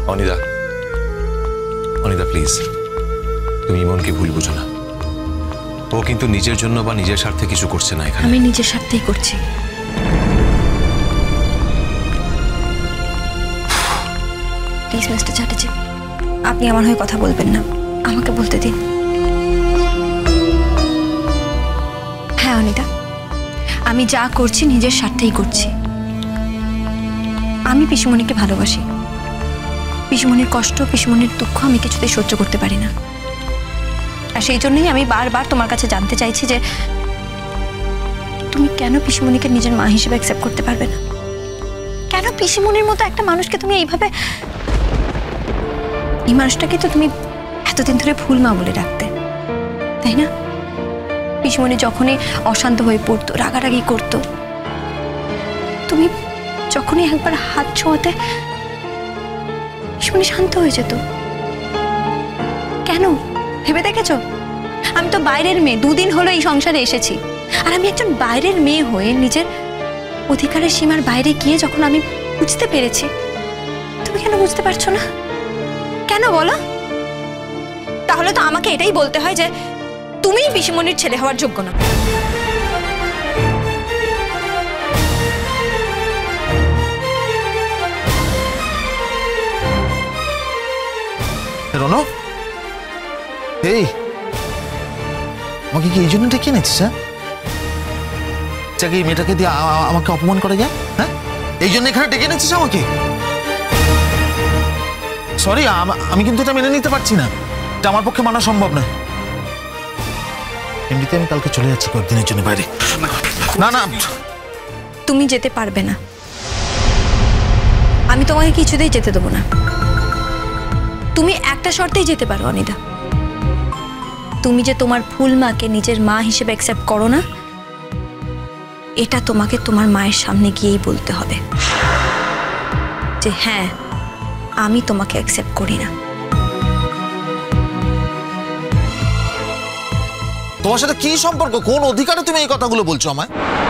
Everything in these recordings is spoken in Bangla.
অনিদা, অনিদা প্লিজ, তুমি ইমনকে ভুল বুঝো না। ও কিন্তু নিজের জন্য বা নিজের স্বার্থে কিছু করছে না এখানে। আমি নিজের স্বার্থেই করছি। প্লিজ মিস্টার চ্যাটার্জি, আপনি আমার হয়ে কথা বলবেন না, আমাকে বলতে দিন। হ্যাঁ অনিদা, আমি যা করছি নিজের স্বার্থেই করছি। আমি পিসিমণিকে ভালোবাসি। পিসিমণির কষ্ট, পিসিমণির দুঃখ আমি কিছুতেই সহ্য করতে পারি না। আর সেই জন্যই আমি বারবার তোমার কাছে জানতে চাইছি যে তুমি কেন পিসিমণিকে নিজের মা হিসেবে অ্যাকসেপ্ট করতে পারবে না? কেন পিসিমণির মতো একটা মানুষকে তুমি এইভাবে, এই মানুষটাকে তো তুমি এতদিন ধরে ফুল মা বলে ডাকতে, তাই না? পিসিমণি যখনই অশান্ত হয়ে পড়তো, রাগারাগি করতো, তুমি যখনই একবার হাত ছোঁয়াতে পিসিমণি শান্ত হয়ে যেত। কেন ভেবে দেখেছো? আমি তো বাইরের মেয়ে, দুদিন হলো এই সংসারে এসেছি, আর আমি একজন বাইরের মেয়ে হয়ে নিজের অধিকারের সীমার বাইরে গিয়ে যখন আমি বুঝতে পেরেছি, তুমি কেন বুঝতে পারছো না? কেন বলো? তাহলে তো আমাকে এটাই বলতে হয় যে তুমিই পিসিমণির ছেলে হওয়ার যোগ্য না। রনো, এই আমাকে কি এই জন্য ডেকে এনেছিস? যাকে এই মেয়েটাকে দিয়ে আমাকে অপমান করে যায়, হ্যাঁ? এই জন্য এখানে ডেকে এনেছিস আমাকে? সরি, আমি কিন্তু এটা মেনে নিতে পারছি না, এটা আমার পক্ষে মানা সম্ভব নয়। এমনিতে আমি কালকে চলে যাচ্ছি কয়েকদিনের জন্য বাইরে। না না, তুমি যেতে পারবে না, আমি তোমাকে কিছুতেই যেতে দেবো না। তুমি একটা শর্তেই যেতে পারো অনিদা, তুমি যে তোমার ফুল মাকে নিজের মা হিসেবে অ্যাকসেপ্ট করো না, এটা তোমাকে তোমার মায়ের সামনে গিয়েই বলতে হবে যে হ্যাঁ, আমি তোমাকে অ্যাকসেপ্ট করি না। তোমার সাথে কি সম্পর্ক? কোন অধিকারে তুমি এই কথাগুলো বলছো আমায়?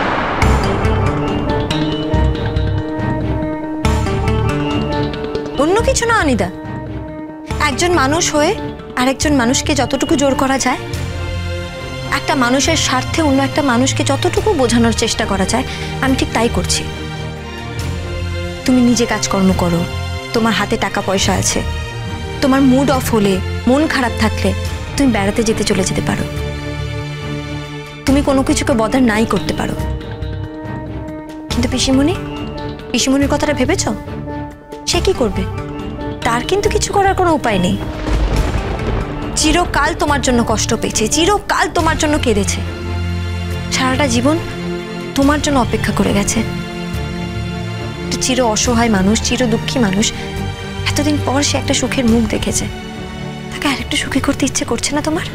অন্য কিছু না অনিদা, একজন মানুষ হয়ে আরেকজন মানুষকে যতটুকু জোর করা যায়, একটা মানুষের স্বার্থে অন্য একটা মানুষকে যতটুকু বোঝানোর চেষ্টা করা যায়, আমি ঠিক তাই করছি। তুমি নিজে কাজকর্ম করো, তোমার হাতে টাকা পয়সা আছে, তোমার মুড অফ হলে, মন খারাপ থাকলে তুমি বেড়াতে চলে যেতে পারো, তুমি কোনো কিছুকে বদার নাই করতে পারো। কিন্তু পিসিমণির কথাটা ভেবেছ? সে কি করবে? তার কিন্তু কিছু করার কোনো উপায় নেই। চিরকাল তোমার জন্য কষ্ট পেয়েছে, চিরকাল তোমার জন্য কেঁদেছে, সারাটা জীবন তোমার জন্য অপেক্ষা করে গেছে। চির অসহায় মানুষ, চির দুঃখী মানুষ, এতদিন পর সে একটা সুখের মুখ দেখেছে, তাকে আরেকটু সুখী করতে ইচ্ছে করছে না তোমার?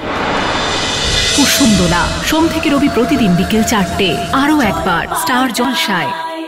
কুসুম দোলা, সোম থেকে রবি প্রতিদিন বিকেল 4টে, আরও একবার স্টার জলসায়।